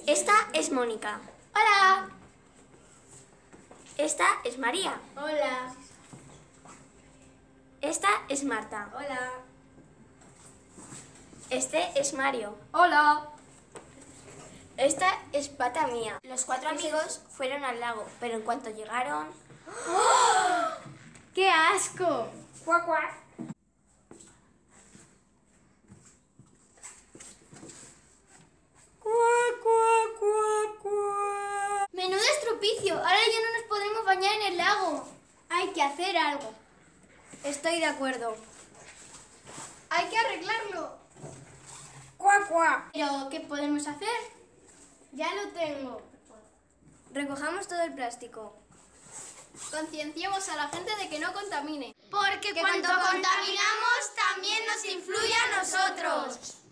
Esta es Mónica. Hola. Esta es María. Hola. Esta es Marta. Hola. Este es Mario. Hola. Esta es Pata mía. Los 4 amigos fueron al lago, pero en cuanto llegaron... ¡Qué asco! ¡Cuac, cuac! ¡Menudo estropicio! Ahora ya no nos podremos bañar en el lago. Hay que hacer algo. Estoy de acuerdo. Hay que arreglarlo. ¡Cuac, cuac! ¿Pero qué podemos hacer? Ya lo tengo. Recojamos todo el plástico. Concienciemos a la gente de que no contamine. Porque cuando contaminamos también nos influye a nosotros.